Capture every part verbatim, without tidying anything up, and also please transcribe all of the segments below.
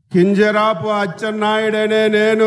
కింజరాపు అచ్చెన్నాయుడనే నేను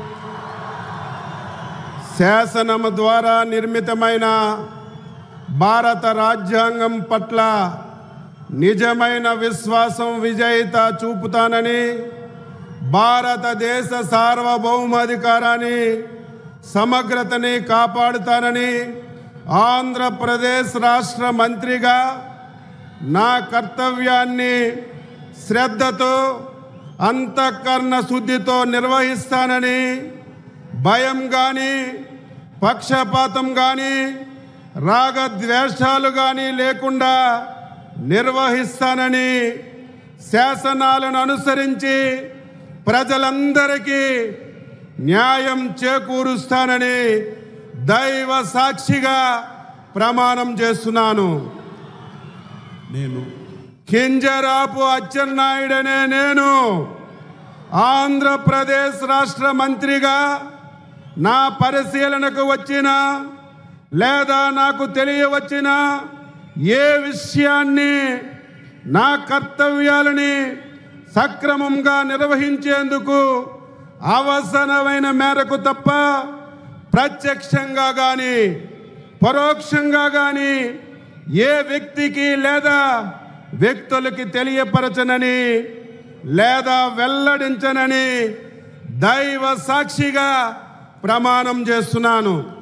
శాసనము ద్వారా నిర్మితమైన భారత రాజ్యాంగం పట్ల నిజమైన విశ్వాసం విజేత చూపుతానని, భారతదేశ సార్వభౌమాధికారాన్ని సమగ్రతని కాపాడుతానని ఆంధ్రప్రదేశ్ రాష్ట్ర మంత్రిగా నా కర్తవ్యాన్ని శ్రద్ధతో అంతఃకరణ శుద్ధితో నిర్వహిస్తానని, భయం కానీ పక్షపాతం కానీ రాగద్వేషాలు కానీ లేకుండా నిర్వహిస్తానని, శాసనాలను అనుసరించి ప్రజలందరికీ న్యాయం చేకూరుస్తానని దైవ సాక్షిగా ప్రమాణం చేస్తున్నాను. నేను కింజరాపు అచ్చెన్నాయుడనే నేను ఆంధ్రప్రదేశ్ రాష్ట్ర మంత్రిగా నా పరిశీలనకు వచ్చిన లేదా నాకు తెలియవచ్చిన ఏ విషయాన్ని నా కర్తవ్యాలని సక్రమంగా నిర్వహించేందుకు అవసరమైన మేరకు తప్ప ప్రత్యక్షంగా కానీ పరోక్షంగా కానీ ఏ వ్యక్తికి లేదా వ్యక్తులకి తెలియపరచనని లేదా వెల్లడించనని దైవ సాక్షిగా ప్రమాణం చేస్తున్నాను.